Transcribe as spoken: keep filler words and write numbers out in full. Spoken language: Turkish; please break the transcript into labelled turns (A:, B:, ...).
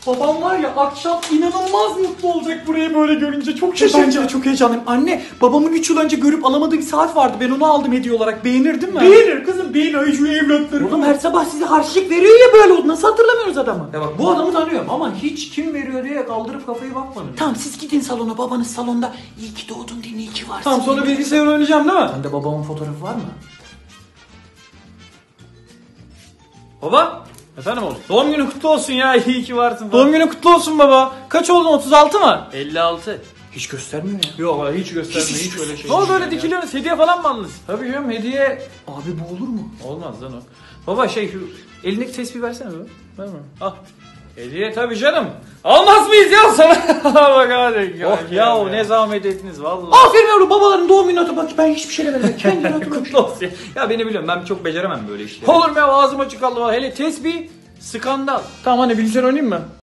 A: Babam var ya akşam inanılmaz mutlu olacak burayı böyle görünce. Çok şaşıracağım. Bence de çok heyecanlıyım. Anne, babamın üç yıl önce görüp alamadığı bir saat vardı. Ben onu aldım hediye olarak. Beğenirdin mi? Beğenir kızım. Beğen ayıcı evlatları. Oğlum her sabah size harçlık veriyor ya böyle oldu. Nasıl hatırlamıyoruz adamı? Ya bak bu adamı tanıyorum ama hiç kim veriyor diye kaldırıp kafayı bakmadım. Tamam siz gidin salona. Babanız salonda. İyi ki doğdun diye, iyi ki varsın. Tamam sonra bilgisayar oynayacağım değil mi? Sende babamın fotoğrafı var mı? Baba. Efendim oğlum? Doğum günün kutlu olsun ya, iyi ki varsın. Doğum günün kutlu olsun baba. Kaç oldun, otuz altı mı? elli altı. Hiç göstermiyor ya. Yok hiç göstermiyor, hiç, hiç öyle şey. Ne oldu öyle dikiliyorsunuz, hediye falan mı aldınız? Tabii canım hediye. Abi bu olur mu? Olmaz lan o. Baba şey şu elindeki tespihi versene baba. Ver mi? Al. Hediye tabii canım. Almaz mıyız ya sana? Bak hadi. Oh ya, ya ne zahmet ettiniz vallahi. Aferin yavrum, babaların doğum günü atı bak, ben hiçbir şey demedim. Kendine kutlu olsun ya. Ya beni biliyorum, ben çok beceremem böyle işleri. Olur mu ya, ağzım açık kaldı. Hele tesbih skandal. Tamam hani bilgisayar oynayayım mı?